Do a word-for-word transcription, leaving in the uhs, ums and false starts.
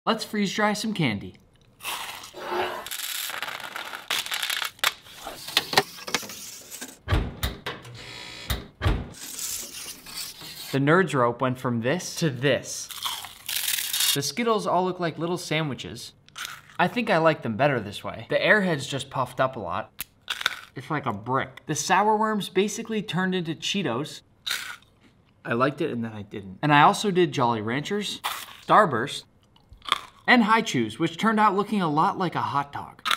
Let's freeze dry some candy. The Nerds rope went from this to this. The Skittles all look like little sandwiches. I think I like them better this way. The Airheads just puffed up a lot. It's like a brick. The Sour Worms basically turned into Cheetos. I liked it and then I didn't. And I also did Jolly Ranchers, Starburst, and High Chews, which turned out looking a lot like a hot dog.